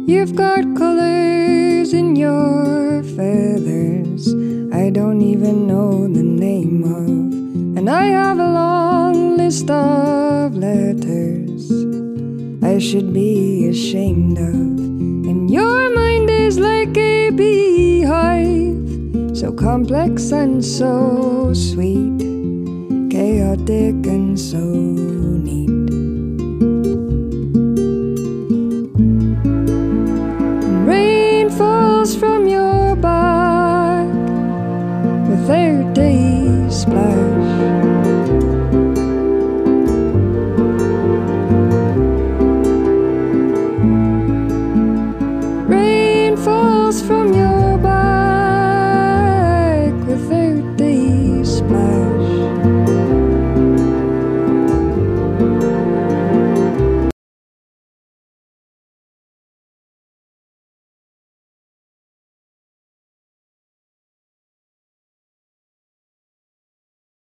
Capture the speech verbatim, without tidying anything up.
You've got colors in your feathers I don't even know the name of, and I have a long list of letters I should be ashamed of. And your mind is like a beehive, so complex and so sweet, chaotic and so neat. And rain falls from